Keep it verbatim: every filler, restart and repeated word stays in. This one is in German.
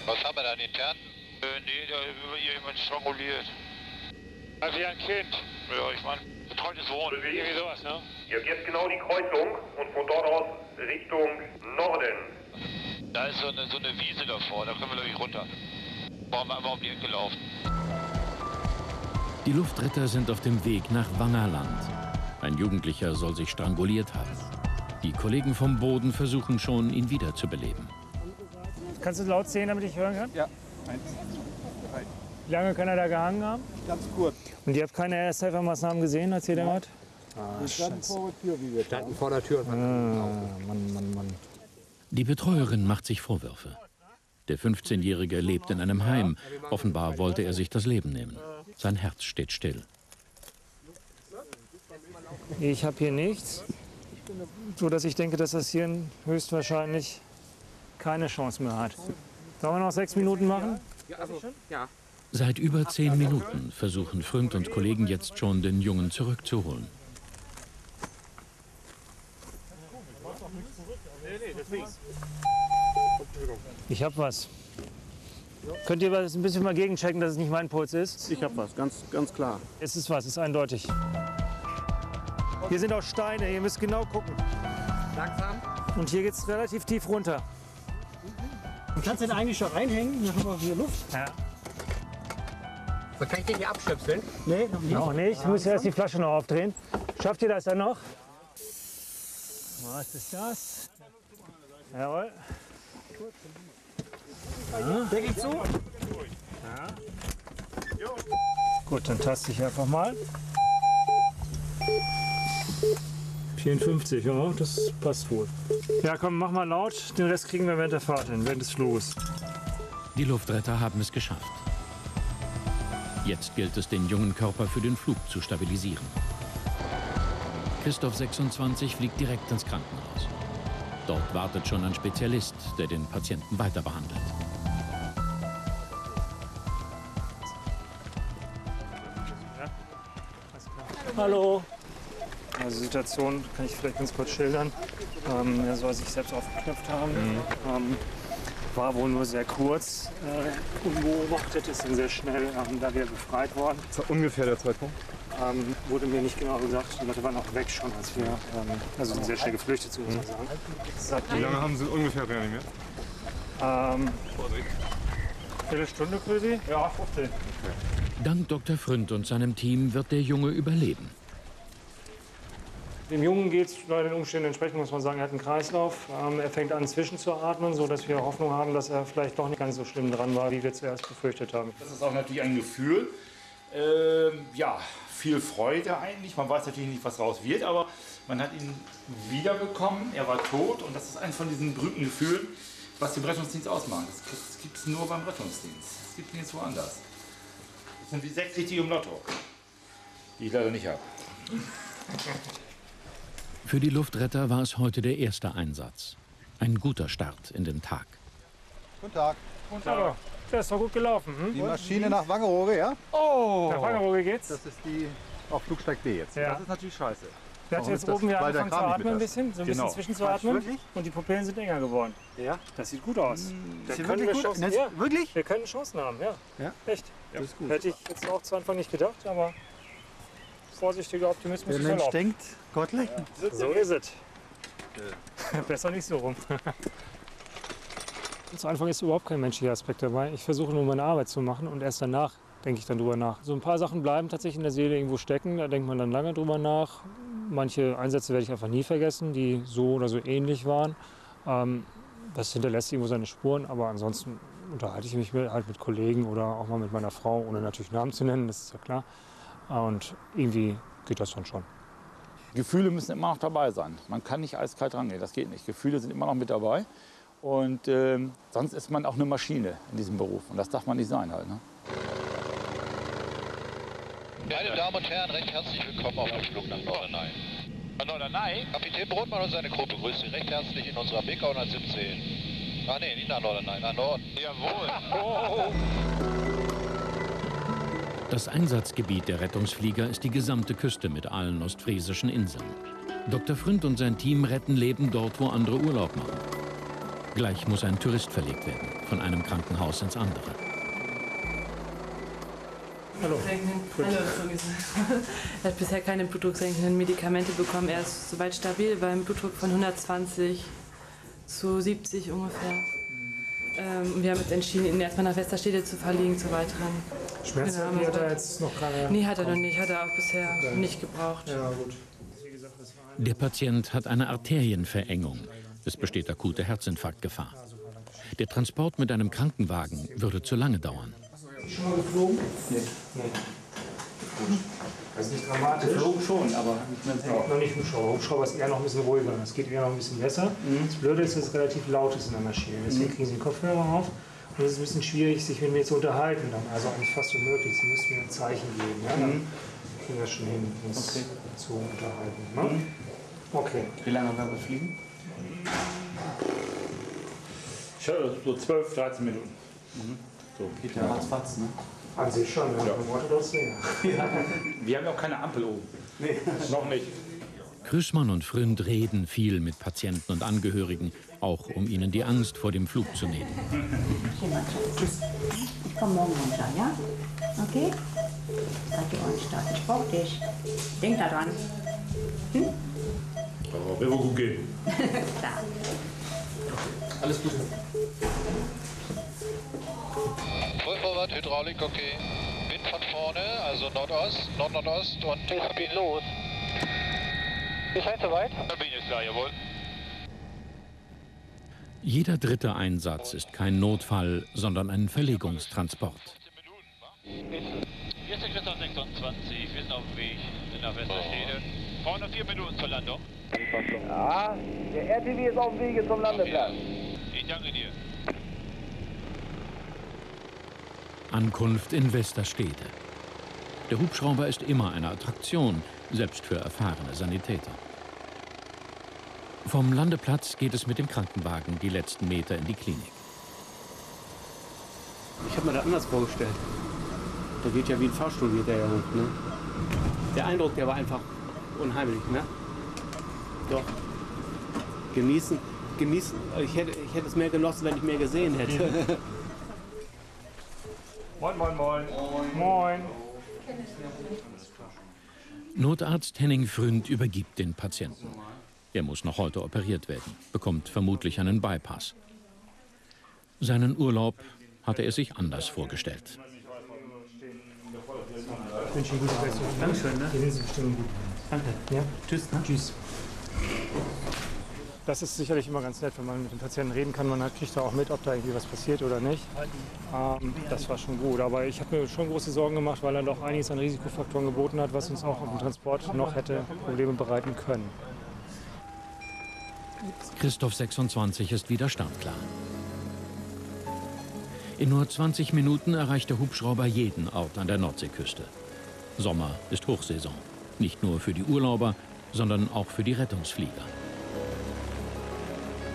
Was haben wir da, den Internen? Äh, nee, da ist jemand stranguliert. Also wie ein Kind. Ja, ich meine, betreutes Wohnen, irgendwie sowas, ne? Ihr habt jetzt genau die Kreuzung und von dort aus Richtung Norden. Da ist so eine, so eine Wiese davor, da können wir gleich runter. Brauchen wir einfach um die Ecke laufen. Die Luftretter sind auf dem Weg nach Wangerland. Ein Jugendlicher soll sich stranguliert haben. Die Kollegen vom Boden versuchen schon, ihn wiederzubeleben. Kannst du laut sehen, damit ich hören kann? Ja. Eins, drei. Wie lange kann er da gehangen haben? Ganz kurz. Und ihr habt keine Ersthelfermaßnahmen gesehen, als ihr den wart? Ah, wir standen vor der Tür, wie wir standen vor der Tür. Ah, Mann, Mann, Mann. Die Betreuerin macht sich Vorwürfe. Der fünfzehnjährige lebt in einem Heim. Offenbar wollte er sich das Leben nehmen. Sein Herz steht still. Ich habe hier nichts, so dass ich denke, dass das hier höchstwahrscheinlich keine Chance mehr hat. Sollen wir noch sechs Minuten machen? Ja. Seit über zehn Minuten versuchen Fründ und Kollegen jetzt schon, den Jungen zurückzuholen. Ich hab was. Könnt ihr das ein bisschen mal gegenchecken, dass es nicht mein Puls ist? Ich hab was, ganz, ganz klar. Es ist was, es ist eindeutig. Hier sind auch Steine, ihr müsst genau gucken. Langsam. Und hier geht es relativ tief runter. Du kannst den eigentlich schon reinhängen, dann haben wir hier Luft. Ja. So, kann ich den hier abstöpseln? Nee, noch nicht. Noch nicht, ich muss erst die Flasche noch aufdrehen. Schafft ihr das dann noch? Was ist das? Jawohl. Ja. Deckel zu. Ja. Gut, dann taste ich einfach mal. vierundfünfzig, ja, das passt wohl. Ja, komm, mach mal laut. Den Rest kriegen wir während der Fahrt hin, während des Fluges. Die Luftretter haben es geschafft. Jetzt gilt es, den jungen Körper für den Flug zu stabilisieren. Christoph sechsundzwanzig fliegt direkt ins Krankenhaus. Dort wartet schon ein Spezialist, der den Patienten weiter behandelt. Hallo. Also die Situation kann ich vielleicht ganz kurz schildern. Ähm, er soll sich selbst aufgeknöpft haben. Mhm. Ähm, war wohl nur sehr kurz äh, unbeobachtet, ist dann sehr schnell ähm, da wieder befreit worden. Das war ungefähr der Zeitpunkt. Ähm, wurde mir nicht genau gesagt, die Leute waren auch weg schon, als wir, ähm, also sind sehr schnell geflüchtet, so muss man sagen. Wie lange haben Sie ungefähr reanimiert? Ähm, Viertelstunde quasi? Ja, fünfzehn. Dank Doktor Fründ und seinem Team wird der Junge überleben. Dem Jungen geht es bei den Umständen entsprechend, muss man sagen, er hat einen Kreislauf. Ähm, er fängt an zwischenzuatmen, sodass wir Hoffnung haben, dass er vielleicht doch nicht ganz so schlimm dran war, wie wir zuerst befürchtet haben. Das ist auch natürlich ein Gefühl, ähm, ja, viel Freude eigentlich. Man weiß natürlich nicht, was raus wird, aber man hat ihn wiederbekommen, er war tot und das ist eines von diesen berühmten Gefühlen, was den Rettungsdienst ausmacht. Das gibt es nur beim Rettungsdienst, das gibt es nirgendwo anders. Das sind wie sechs Richtige im Lotto, die ich leider nicht habe. Für die Luftretter war es heute der erste Einsatz. Ein guter Start in den Tag. Guten Tag. Und aber, das ist doch gut gelaufen. Hm? Die Maschine nach Wangerooge, ja? Oh! Nach Wangerooge geht's? Das ist die auf Flugsteig B jetzt. Ja. Das ist natürlich scheiße. Der hat Warum jetzt ist das? oben ja Weil der angefangen zu Kran nicht atmen ein mit bisschen, so ein Genau. bisschen zwischenzuatmen. Wirklich? Und die Pupillen sind enger geworden. Ja? Das sieht gut aus. Da Sieht können wirklich wir gut aus. Chancen, Jetzt- ja. Wirklich? Wir können Chancen haben, ja. Ja? Echt. Das ist gut. Hätte ich jetzt auch zu Anfang nicht gedacht, aber vorsichtiger Optimismus Der ist Mensch erlaubt. denkt, Gott lenkt. So ist es. Besser nicht so rum. Zu Anfang ist überhaupt kein menschlicher Aspekt dabei. Ich versuche nur meine Arbeit zu machen und erst danach denke ich dann drüber nach. So ein paar Sachen bleiben tatsächlich in der Seele irgendwo stecken, da denkt man dann lange drüber nach. Manche Einsätze werde ich einfach nie vergessen, die so oder so ähnlich waren. Ähm, das hinterlässt irgendwo seine Spuren, aber ansonsten unterhalte ich mich mit, halt mit Kollegen oder auch mal mit meiner Frau, ohne natürlich Namen zu nennen, das ist ja klar. Und irgendwie geht das dann schon. Gefühle müssen immer noch dabei sein. Man kann nicht eiskalt rangehen, das geht nicht. Gefühle sind immer noch mit dabei. Und ähm, sonst ist man auch eine Maschine in diesem Beruf. Und das darf man nicht sein halt. Ne? Meine Damen und Herren, recht herzlich willkommen auf dem Flug nach Norderney. Nach Norderney? Kapitän Brotmann und seine Gruppe grüßen Sie recht herzlich in unserer B K hundertsiebzehn. Ach nee, nicht nach Norderney, nach Norden. Jawohl. Oh. Das Einsatzgebiet der Rettungsflieger ist die gesamte Küste mit allen ostfriesischen Inseln. Doktor Fründ und sein Team retten Leben dort, wo andere Urlaub machen. Gleich muss ein Tourist verlegt werden, von einem Krankenhaus ins andere. Hallo. Hallo. Er hat bisher keine blutdrucksenkenden Medikamente bekommen. Er ist soweit stabil beim Blutdruck von hundertzwanzig zu siebzig ungefähr. Ähm, wir haben jetzt entschieden, ihn erstmal nach Westerstede zu verlegen zur weiteren. Schmerztherapie hat er jetzt noch keine? Nee, hat er noch nicht. Hat er auch bisher okay. nicht gebraucht. Ja, gut. Der Patient hat eine Arterienverengung. Es besteht akute Herzinfarktgefahr. Der Transport mit einem Krankenwagen würde zu lange dauern. Schon mal geflogen? Nee. nee. Das ist nicht dramatisch. Geflogen schon, aber nicht mehr so. Noch nicht Hubschrauber. Hubschrauber ist eher noch ein bisschen ruhiger. Es geht eher noch ein bisschen besser. Mhm. Das Blöde ist, dass es relativ laut ist in der Maschine. Deswegen kriegen Sie den Kopfhörer auf. Und es ist ein bisschen schwierig, sich mit mir zu unterhalten. Dann. Also eigentlich fast unmöglich. Sie müssen mir ein Zeichen geben. Ja? Dann mhm. kriegen wir schon hin, uns okay. zu unterhalten. Ne? Mhm. Okay. Wie lange werden wir fliegen? So zwölf, dreizehn Minuten. Mhm. So, geht ja ratzfatz, ne? An sich schon, ja. Ja. Wir haben ja auch keine Ampel oben. Nee. Noch nicht. Krüßmann und Fründ reden viel mit Patienten und Angehörigen, auch um ihnen die Angst vor dem Flug zu nehmen. Tschüss. Ich komme morgen runter, ja? Okay? Halt die Ohren stark. Ich brauch dich. Denk da dran. Hm? Aber wir wollen gut gehen. Klar. Alles Gute. Voll vorwärts, Hydraulik, okay. Wind von vorne, also Nordost, Nord-Nordost und... Es geht los. Ist halt soweit? Da bin ich jetzt da, jawohl. Jeder dritte Einsatz ist kein Notfall, sondern ein Verlegungstransport. Hier ist der Christoph sechsundzwanzig, wir sind auf dem Weg nach Westerstede. Brauchen noch vier Minuten zur Landung. Ja, der R T W ist auf dem Wege zum Landeplatz. Ich danke dir. Ankunft in Westerstede. Der Hubschrauber ist immer eine Attraktion, selbst für erfahrene Sanitäter. Vom Landeplatz geht es mit dem Krankenwagen die letzten Meter in die Klinik. Ich habe mir das anders vorgestellt. Der geht ja wie ein Fahrstuhl, geht der ja hoch. Ne? Der Eindruck, der war einfach unheimlich. Ne? Doch. Genießen, genießen. Ich hätte, ich hätte es mehr genossen, wenn ich mehr gesehen hätte. Moin, moin, moin. Moin. Notarzt Henning Fründ übergibt den Patienten. Er muss noch heute operiert werden, bekommt vermutlich einen Bypass. Seinen Urlaub hatte er sich anders vorgestellt. Ich wünsche Ihnen gute Besserung. Dankeschön. Ne? Sie sind bestimmt gut. Danke. Ja? Tschüss. Ne? Tschüss. Das ist sicherlich immer ganz nett, wenn man mit dem Patienten reden kann. Man kriegt da auch mit, ob da irgendwie was passiert oder nicht. Ähm, das war schon gut. Aber ich habe mir schon große Sorgen gemacht, weil er doch einiges an Risikofaktoren geboten hat, was uns auch auf dem Transport noch hätte Probleme bereiten können. Christoph sechsundzwanzig ist wieder startklar. In nur zwanzig Minuten erreicht der Hubschrauber jeden Ort an der Nordseeküste. Sommer ist Hochsaison. Nicht nur für die Urlauber, sondern auch für die Rettungsflieger.